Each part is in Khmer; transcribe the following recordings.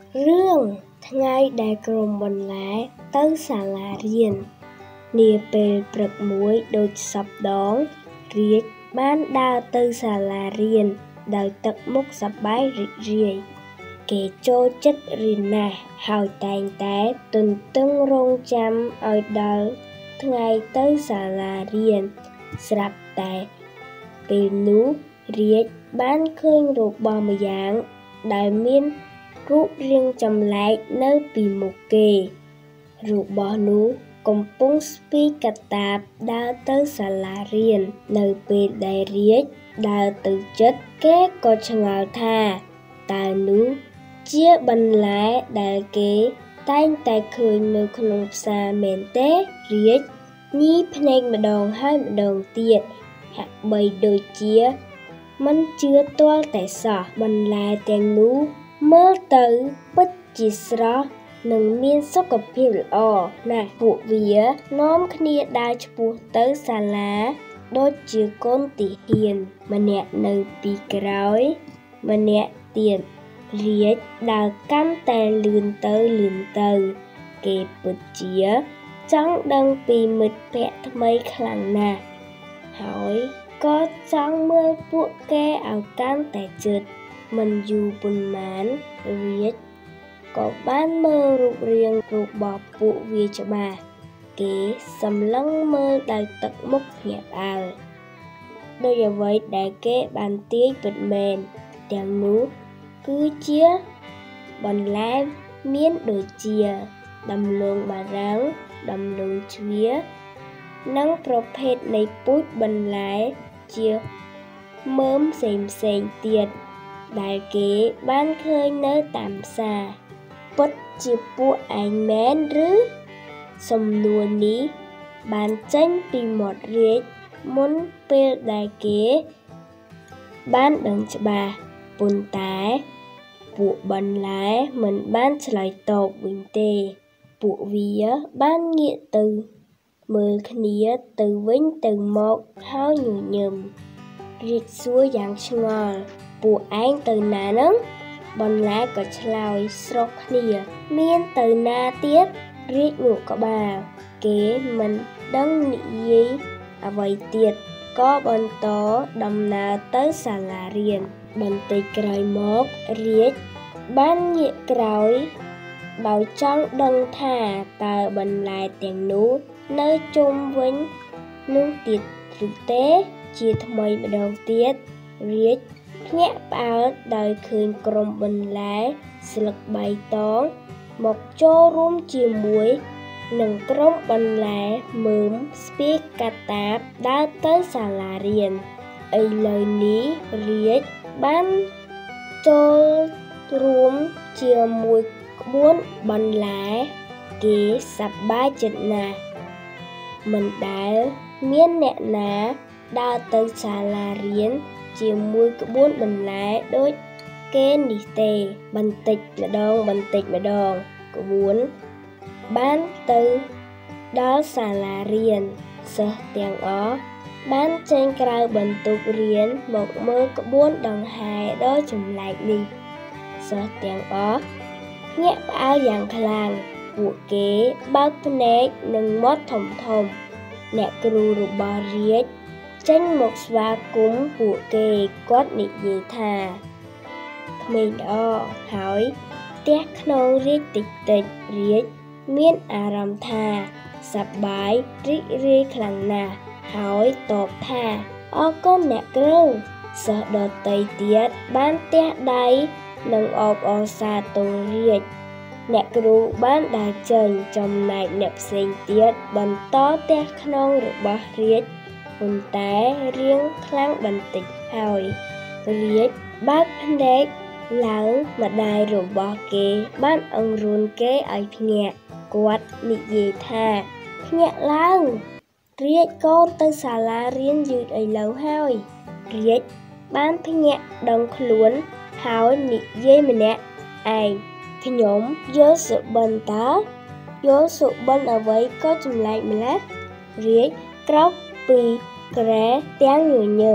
Rương Ngay đạiក្រុមបន្លែទៅសាលារៀននាពេលព្រឹកមួយដូចសពដងរាជបានដើរទៅសាលារៀនដោយទឹកមុខសប្បាយរីករាយគេចូលចិត្តរៀនណាស់ហើយតែងតែទន្ទឹងរង់ចាំឲ្យដល់ថ្ងៃទៅសាលារៀនស្រាប់តែពេលនោះរាជបានឃើញរបស់ម្យ៉ាងដែលមានរូបរាងចម្លែកនៅពីមុខគេរបស់នោះកំពុងស្ពីកាតាបដើរទៅសាលារៀននៅពេលដែលរាជដើរទៅជិតគេក៏ឆ្ងល់ថាតើនោះជាបន្លែដែលគេតែងតែឃើញនៅក្នុងផ្សារមែនទេរាជញីភ្នែកម្ដងហើយម្ដងទៀតហាក់បីដូចជាមិនជឿទាល់តែសោះបន្លែទាំងនោះមើលទៅពិតជាស្រស់និងមានសុខភាពល្អណាស់ពួកវានាំគ្នាដើរឆ្ពោះទៅសាលាដូចជាកូនទាហានម្នាក់នៅពីក្រោយម្នាក់ទៀតរាជដើរកាន់តែលឿនទៅគេពិតជាចង់ដឹងពីមិត្តភក្តិថ្មីខ្លាំងណាស់ហើយក៏ចង់មើលពួកគេឲ្យកាន់តែជិតមិនយូរប៉ុន្មានរាជក៏បានមើលរូបរាងរបស់ពួកវាច្បាស់គេសម្លឹងមើលដោយទឹកមុខភ្ញាក់ផ្អើលដោយអ្វីដែលគេបានទាយពិតមែនទាំងនោះគឺជាបន្លែមានដូចជាដំឡូងបារាំងដំឡូងជ្វានិងប្រភេទនៃពូជបន្លែជាមើមផ្សេងទៀតដែលគេបានឃើញនៅតាមផ្សារពិតជាពួកឯងមែនឬសំណួរនេះបានចេញពីមាត់រាជមុនពេលដែលគេបានដឹងច្បាស់ប៉ុន្តែពួកបន្លែមិនបានឆ្លើយតបវិញទេពួកវាបានងាកទៅមើលគ្នាទៅវិញទៅមកហើយញញឹមរាជសួរយ៉ាងឆ្ងល់ពួកឯងទៅណានឹងបន្លែក៏ឆ្លើយស្រុកគ្នាមានទៅណាទៀតរាជងក់ក្បាលគេមិនដឹងនិយាយអ្វីទៀតក៏បន្តដំណើរទៅសាលារៀនបន្តិចក្រោយមករាជបានងាកក្រោយដោយចង់ដឹងថាតើបន្លែទាំងនោះនៅជុំវិញនោះទៀតឬទេជាថ្មីម្ដងទៀតរាជភ្ញាក់ផ្អើលដោយឃើញក្រុមបន្លែស្លឹកបៃតងមកចូលរួមជាមួយនឹងក្រុមបន្លែមើមស្ពាយកាតាបដើរទៅសាលារៀនឥឡូវនេះរាជបានចូលរួមជាមួយក្បួនបន្លែគេសប្បាយចិត្តណាស់មិនដែលមានអ្នកណាដើរទៅសាលារៀនជាមួយក្បួនបន្លែដូចគេនេះទេបន្តិចម្ដងក្បួនបានទៅដល់សាលារៀនសិស្សទាំងអស់បានចេញក្រៅបន្ទប់រៀនមកមើលក្បួនដង្ហែដ៏ចម្លែកនេះសិស្សទាំងអស់ភ្ញាក់ផ្អើលយ៉ាងខ្លាំងពួកគេបើកភ្នែកនិងមាត់ធំអ្នកគ្រូរបស់រាជចេញមកស្វាគមន៍ពួកគេគាត់និយាយថាក្មេងល្អហើយផ្ទះខ្នងរាជតិចរាជមានអារម្មណ៍ថាសប្បាយរីករាយខ្លាំងណាស់ហើយតបថាអរគុណអ្នកគ្រូសិស្សដទៃទៀតបានទះដៃនិងអបអរសាទររាជអ្នកគ្រូបានដើរចេញចំណែកអ្នកផ្សេងទៀតបន្តទះខ្នងរបស់រាជប៉ុន្តែរៀងខ្លាំងបន្តិចហើយរាជបើកភ្នែកឡើងម្ដាយរបស់គេបានអង្រួនគេឲ្យភ្ញាក់គាត់និយាយថាភ្ញាក់ឡើងរាជកូនទៅសាលារៀនយឺតឥឡូវហើយរាជបានភ្ញាក់ដឹងខ្លួនហើយនិយាយម្នាក់ឯងខ្ញុំយល់សុបិនតើយល់សុបិនអ្វីក៏ចម្លែកម្ល៉េះរាជក្រោកពីគ្រែទាំងញញឹម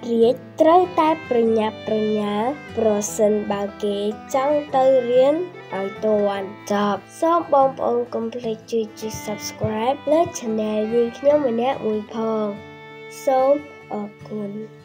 រាជត្រូវតែប្រញាប់ប្រញាល់ប្រសិនបើគេចង់ទៅរៀនឲ្យទាន់ចប់សូមបងប្អូនកុំភ្លេចជួយ Subscribe លើ Channel យើងខ្ញុំម្នាក់មួយផងសូមអរគុណ